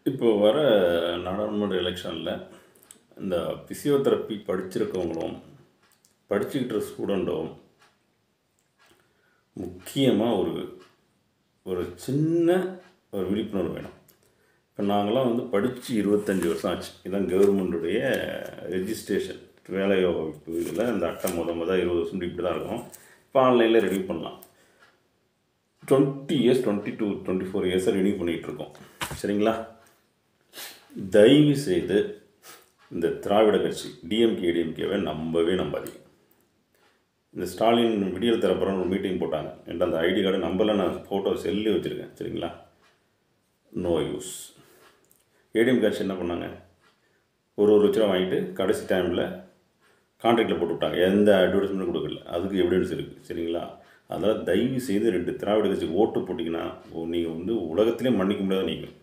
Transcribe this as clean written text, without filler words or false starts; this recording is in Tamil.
இப்போ வர நாடாளுமன்ற எலெக்ஷனில் இந்த ஃபிசியோதெரப்பி படிச்சிருக்கவங்களும் படிச்சுக்கிட்டு ஸ்டூடெண்ட்டும் முக்கியமாக ஒரு ஒரு சின்ன ஒரு விழிப்புணர்வு வேணும். இப்போ நாங்களாம் படித்து 25 வருஷம் ஆச்சு. இதுதான் கவர்மெண்ட்டுடைய ரெஜிஸ்ட்ரேஷன் வேலை வாய்ப்பு இதில் இந்த அட்டை மொதல் 20 வருஷம் இப்படி தான் இருக்கும். இப்போ ஆன்லைனில் ரெனியூ பண்ணலாம். 20 இயர்ஸ் 22 24 இயர்ஸாக ரெனியூ பண்ணிகிட்ருக்கோம். சரிங்களா? தயவு செய்து இந்த திராவிட கட்சி டிஎம்கே ஏடிஎம்கேவை நம்பாதீங்க. இந்த ஸ்டாலின் விடியல் தரப்புறன்னு ஒரு மீட்டிங் போட்டாங்க. என்கிட்ட அந்த ஐடி கார்டு நம்பரில் நான் ஃபோட்டோ செல்லி வச்சுருக்கேன். சரிங்களா? No use. ஏடிஎம் கட்சி என்ன பண்ணாங்க, ஒரு லட்சம் வாங்கிட்டு கடைசி டைமில் கான்ட்ராக்டில் போட்டு விட்டாங்க. எந்த அட்வர்டைஸ்மெண்ட்டும் கொடுக்கல. அதுக்கு எவிடன்ஸ் இருக்குது. சரிங்களா? அதனால் தயவு செய்து 2 திராவிட கட்சிக்கு ஓட்டு போட்டிங்கன்னா நீங்கள் உலகத்திலே மன்னிக்க முடியாத நீங்கள்